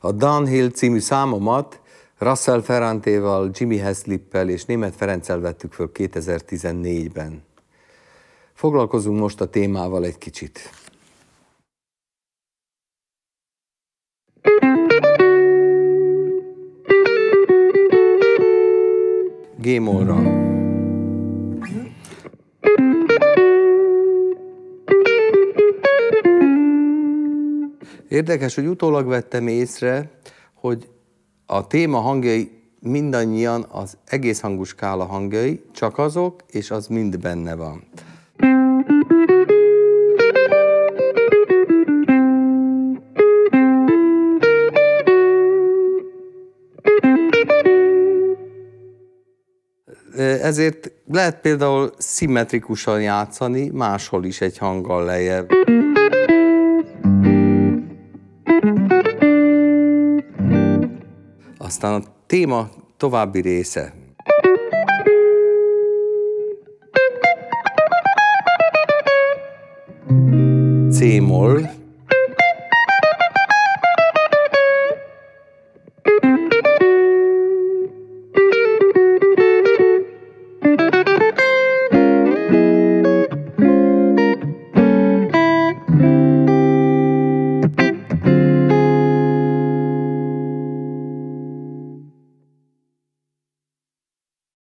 A Downhill című számomat Russell Ferrantéval, Jimi Heslippel és Németh Ferenccel vettük föl 2014-ben. Foglalkozunk most a témával egy kicsit. G-mollra. Érdekes, hogy utólag vettem észre, hogy a téma hangjai mindannyian az egész hangú skála hangjai, csak azok, és az mind benne van. Ezért lehet például szimmetrikusan játszani, máshol is egy hanggal lejjebb. Aztán a téma további része. C-moll.